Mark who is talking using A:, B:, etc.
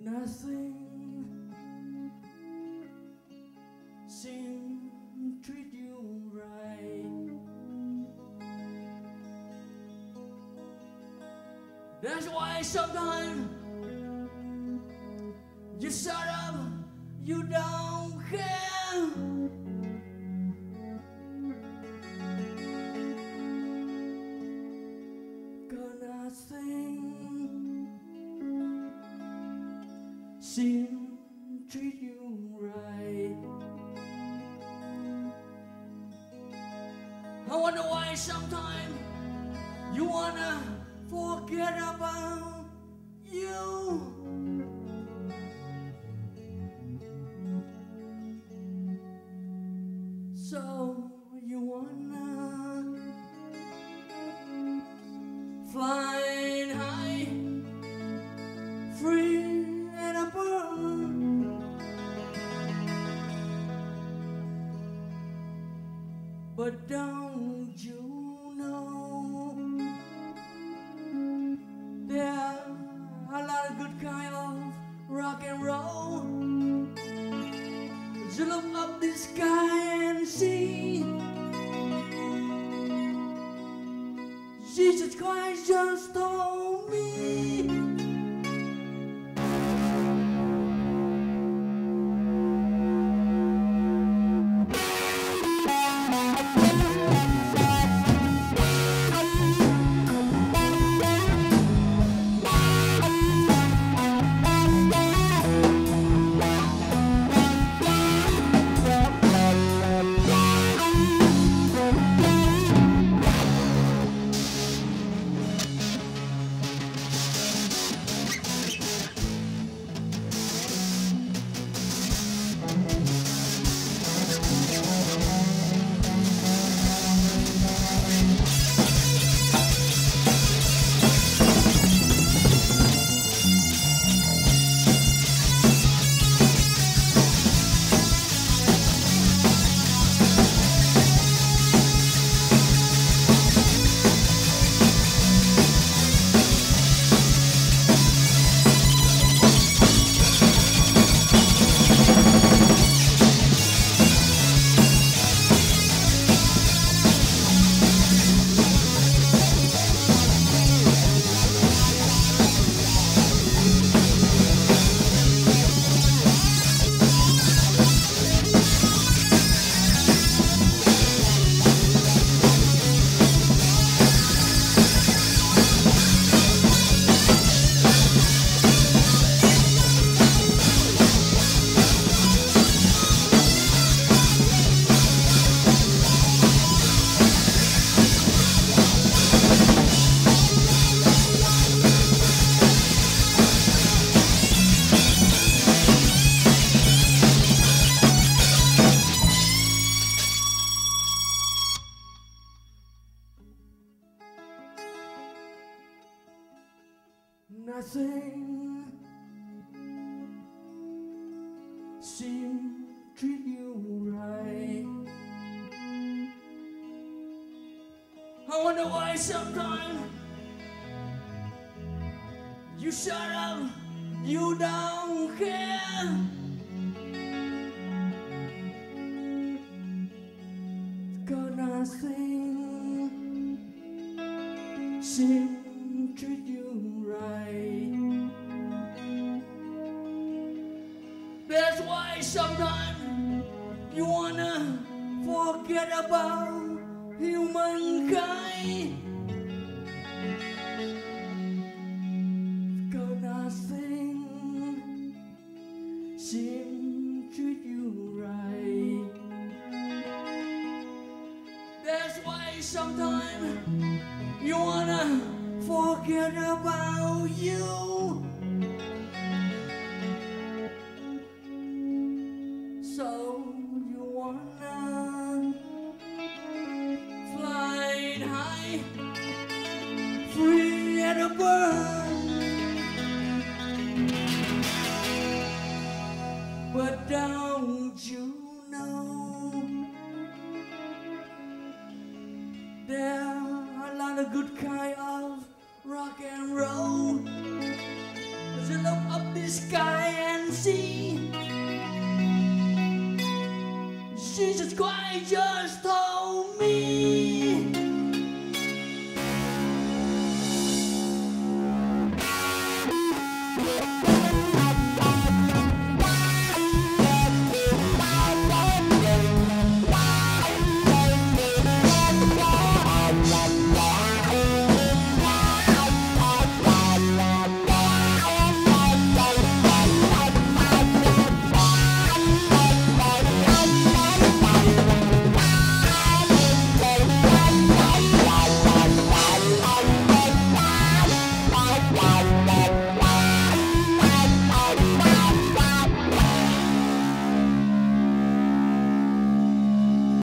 A: Nothing seems to treat you right. That's why sometimes you shut up, you don't care. Gonna think seem to treat you right. I wonder why sometimes you wanna forget about you. So you wanna fly high, free and above, but don't you know there are a lot of good kind of rock and roll? You look up the sky and see Jesus Christ just told me. Nothing seems to treat you right. I wonder why sometimes you shut up, you don't care. Gonna think seems to treat you right. That's why sometimes you wanna forget about humankind. Gonna think seem to treat you right. That's why sometimes you wanna forget about you. So you wanna fly high, free and above, but don't you know there are a lot of good kind of rock and roll? see. Jesus Christ, just